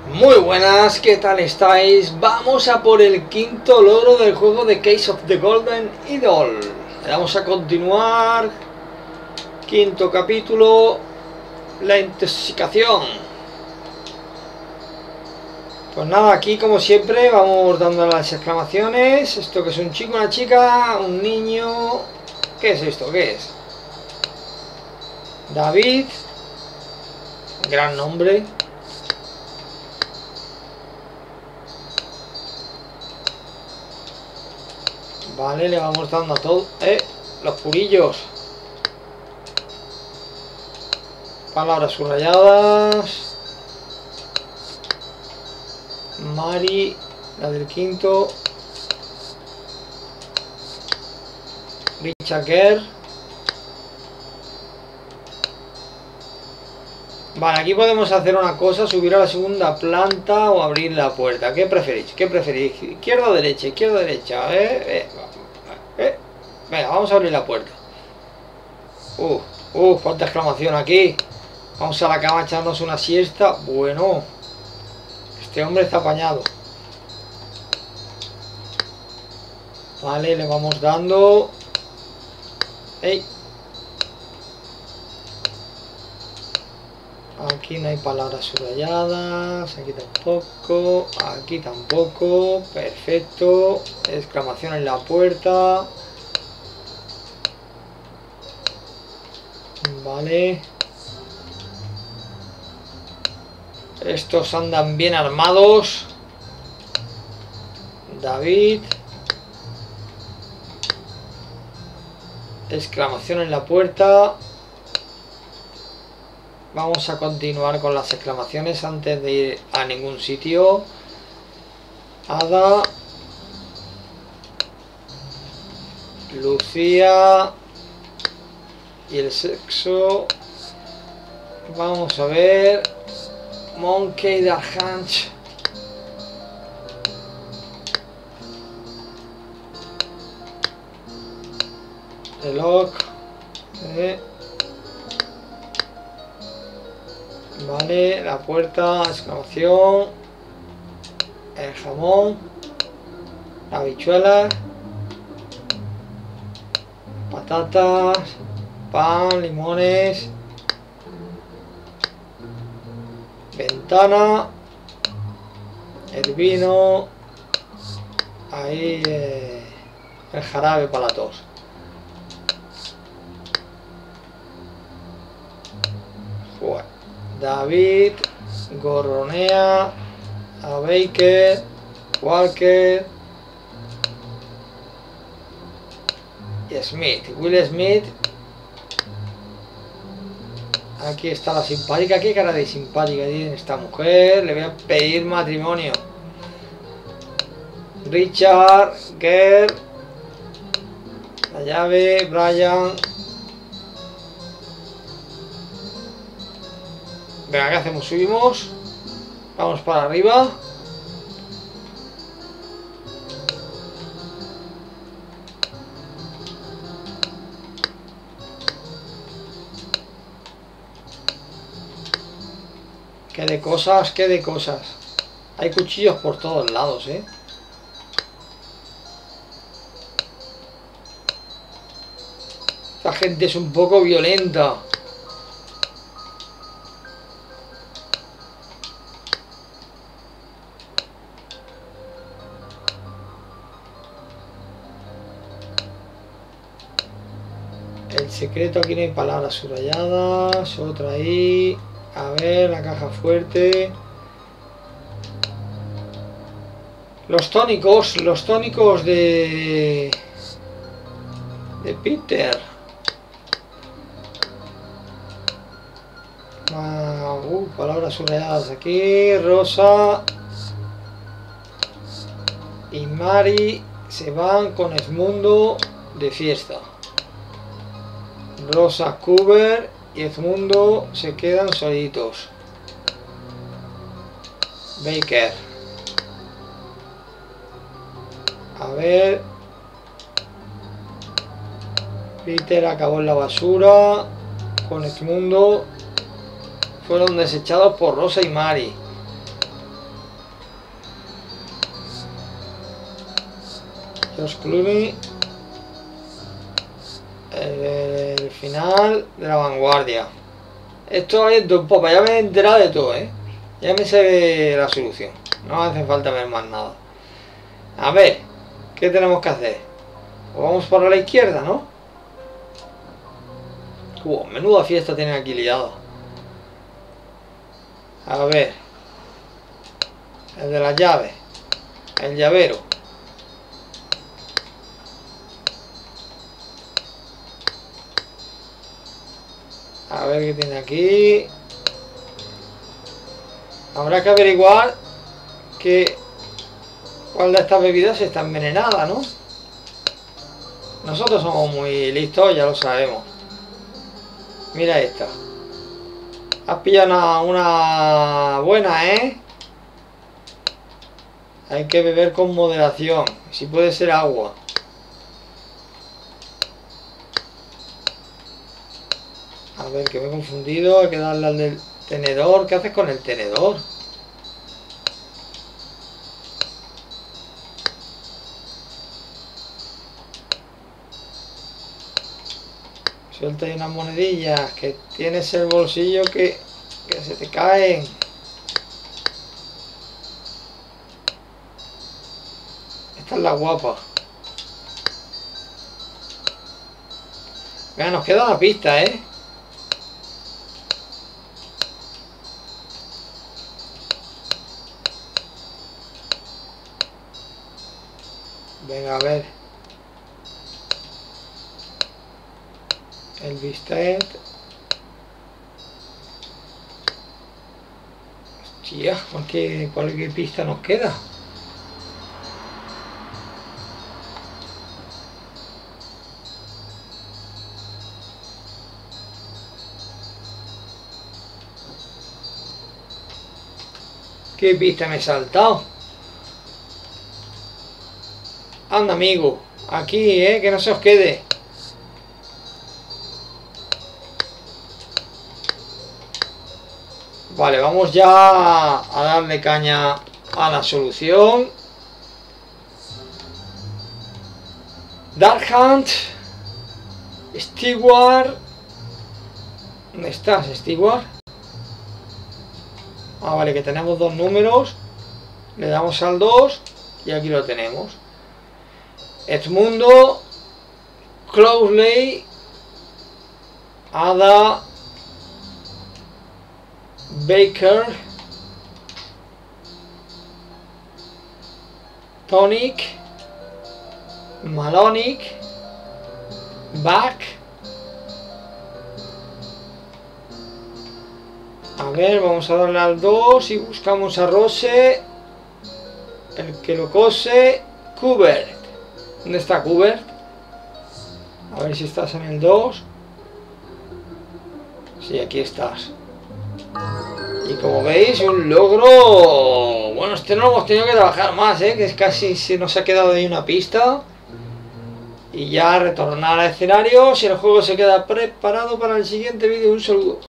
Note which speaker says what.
Speaker 1: Muy buenas, ¿qué tal estáis? Vamos a por el quinto logro del juego de Case of the Golden Idol. Vamos a continuar. Quinto capítulo, la intoxicación. Pues nada, aquí como siempre vamos dando las exclamaciones. Esto que es un chico, una chica, un niño. ¿Qué es esto? ¿Qué es? David. Gran nombre. Vale, le vamos dando a todo. Los purillos. Palabras subrayadas. Mari, la del quinto. Richard Gere. Vale, aquí podemos hacer una cosa, subir a la segunda planta o abrir la puerta. ¿Qué preferís? ¿Qué preferís? ¿Izquierda o derecha? Izquierda o derecha. Venga, vamos a abrir la puerta. Cuánta exclamación aquí. Vamos a la cama a echarnos una siesta. Bueno, este hombre está apañado. Vale, le vamos dando. ¡Ey! Aquí no hay palabras subrayadas, aquí tampoco, perfecto, exclamación en la puerta, vale, estos andan bien armados, David, exclamación en la puerta. Vamos a continuar con las exclamaciones antes de ir a ningún sitio. Ada. Lucía. Y el sexo. Vamos a ver. Monkey Dark Hunch. Reloj. Vale, la puerta, exclamación, el jamón, la habichuela, patatas, pan, limones, ventana, el vino, ahí el jarabe para la tos. Bueno. David, gorronea, a Baker, Walker y Smith, Will Smith. Aquí está la simpática. ¿Qué cara de simpática tiene esta mujer? Le voy a pedir matrimonio. Richard Gere, la llave, Brian. Venga, ¿qué hacemos? Subimos. Vamos para arriba. Qué de cosas, qué de cosas. Hay cuchillos por todos lados, ¿eh? Esta gente es un poco violenta. El secreto, aquí no hay palabras subrayadas. Otra ahí. A ver, la caja fuerte. Los tónicos de Peter. Palabras subrayadas aquí. Rosa y Mari se van con Edmundo de fiesta. Rosa, Cooper y Edmundo se quedan solitos. Baker. A ver. Peter acabó en la basura con Edmundo. Fueron desechados por Rosa y Mari. George Clooney. El final de La Vanguardia. Esto es Don Popa, ya me he enterado de todo, ya me sé la solución. No hace falta ver más nada. A ver, ¿qué tenemos que hacer? Pues vamos para la izquierda, ¿no? Menuda fiesta tienen aquí liada. A ver. El de las llaves. El llavero. A ver qué tiene aquí. Habrá que averiguar cuál de estas bebidas está envenenada, ¿no? Nosotros somos muy listos, ya lo sabemos. Mira esta. Has pillado una buena, ¿eh? Hay que beber con moderación. Si puede ser agua. A ver, que me he confundido. Hay que darle al del tenedor. ¿Qué haces con el tenedor? Suelta ahí unas monedillas. Que tienes el bolsillo que se te caen. Esta es la guapa. Venga, nos queda una pista, ¿eh? Venga, a ver. El bistec. Hostia, ¿cuál pista nos queda? ¿Qué pista me he saltado? Anda, amigo. Aquí, que no se os quede. Vale, vamos ya a darle caña a la solución. Dark Hunt. Steward. ¿Dónde estás, Steward? Ah, vale, que tenemos dos números. Le damos al 2 y aquí lo tenemos. Edmundo, Closely, Ada, Baker, Tonic, Malonic, Back. A ver, vamos a darle al 2 y buscamos a Rose, el que lo cose, Kubert. ¿Dónde está Kubert? A ver si estás en el 2. Sí, aquí estás. Y como veis, un logro... Bueno, este no lo hemos tenido que trabajar más, que casi se nos ha quedado ahí una pista. Y ya retornar al escenario si el juego se queda preparado para el siguiente vídeo. Un saludo.